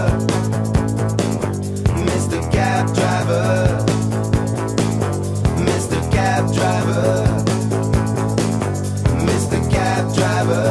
Mr. Cab Driver, Mr. Cab Driver, Mr. Cab Driver,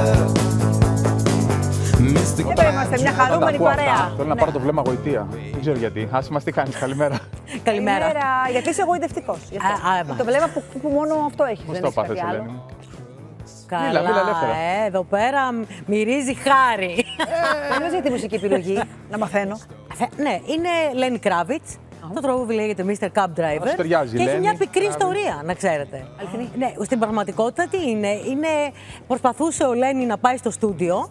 Mr. Εδώ είμαστε, μια χαρούμενη παρέα. Θέλω να πάρω το βλέμμα γοητεία. Δεν ξέρω γιατί. Άσε μας, τι κάνεις, καλημέρα. Καλημέρα. Γιατί είσαι εγωιτευτικός. Το βλέμμα που μόνο αυτό έχει. Πώς το πάθες, Ελένη μου? Καλά, μίλα ελεύθερα. εδώ πέρα μυρίζει χάρη. Δεν για τη μουσική επιλογή, να μαθαίνω. Ναι, είναι Lenny Kravitz. Το τραγούδι λέγεται Mr. Cab Driver. Ταιριάζει, και έχει μια Lenny πικρή Kravitz. ιστορία, να ξέρετε. Ναι, στην πραγματικότητα τι είναι. Προσπαθούσε ο Λένι να πάει στο στούντιο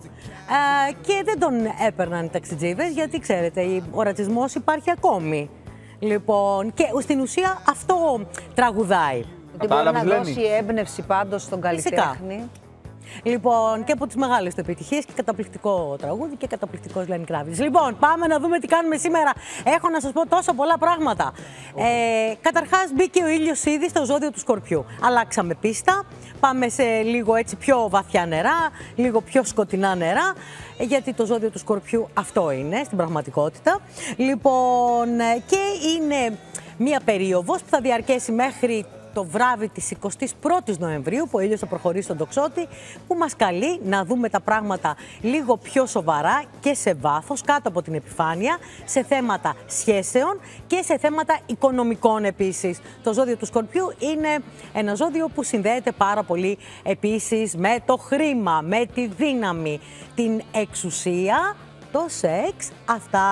και δεν τον έπαιρναν οι ταξιτζίδες, γιατί ξέρετε, ο ρατσισμός υπάρχει ακόμη. Λοιπόν, και στην ουσία αυτό τραγουδάει. Ότι μπορεί να δώσει έμπνευση πάντως στον καλλιτέχνη. Λοιπόν, και από τις μεγάλες του επιτυχίες και καταπληκτικό τραγούδι και καταπληκτικός Lenny Kravitz. Λοιπόν, πάμε να δούμε τι κάνουμε σήμερα. Έχω να σας πω τόσα πολλά πράγματα. Καταρχάς, μπήκε ο ήλιος ήδη στο ζώδιο του Σκορπιού. Αλλάξαμε πίστα. Πάμε σε λίγο έτσι πιο βαθιά νερά, λίγο πιο σκοτεινά νερά, γιατί το ζώδιο του Σκορπιού αυτό είναι στην πραγματικότητα. Λοιπόν, και είναι μία περίοδος που θα διαρκέσει μέχρι το βράδυ της 21ης Νοεμβρίου, που ο ήλιος θα προχωρήσει στον τοξότη, που μας καλεί να δούμε τα πράγματα λίγο πιο σοβαρά και σε βάθος, κάτω από την επιφάνεια, σε θέματα σχέσεων και σε θέματα οικονομικών επίσης. Το ζώδιο του Σκορπιού είναι ένα ζώδιο που συνδέεται πάρα πολύ επίσης με το χρήμα, με τη δύναμη, την εξουσία, το σεξ, αυτά.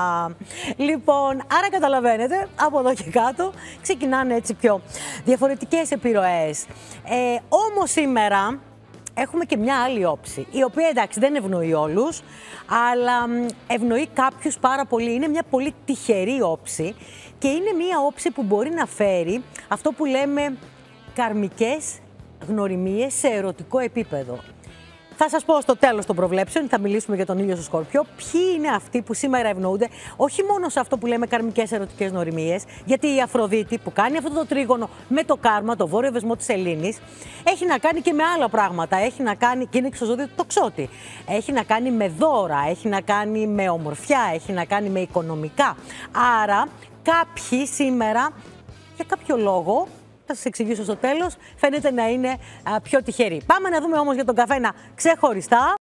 Λοιπόν, άρα καταλαβαίνετε, από εδώ και κάτω ξεκινάνε έτσι πιο διαφορετικές επιρροές. Όμως σήμερα έχουμε και μια άλλη όψη, η οποία εντάξει δεν ευνοεί όλους, αλλά ευνοεί κάποιους πάρα πολύ. Είναι μια πολύ τυχερή όψη και είναι μια όψη που μπορεί να φέρει αυτό που λέμε καρμικές γνωριμίες σε ερωτικό επίπεδο. Θα σας πω στο τέλος των προβλέψεων, θα μιλήσουμε για τον ήλιο στο Σκορπιό, ποιοι είναι αυτοί που σήμερα ευνοούνται, όχι μόνο σε αυτό που λέμε καρμικές ερωτικές γνωριμίες, γιατί η Αφροδίτη που κάνει αυτό το τρίγωνο με το κάρμα, το βόρειο δεσμό της Σελήνης, έχει να κάνει και με άλλα πράγματα. Έχει να κάνει, και είναι και στο ζώδιο του τοξότη. Έχει να κάνει με δώρα, έχει να κάνει με ομορφιά, έχει να κάνει με οικονομικά. Άρα, κάποιοι σήμερα, για κάποιο λόγο, θα σας εξηγήσω στο τέλος, φαίνεται να είναι πιο τυχεροί. Πάμε να δούμε όμως για τον καθένα ξεχωριστά.